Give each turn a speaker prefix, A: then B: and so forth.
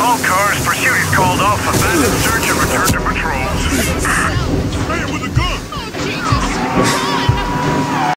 A: All cars, pursuit is called off. Abandon search and return to patrols.
B: Man with a gun!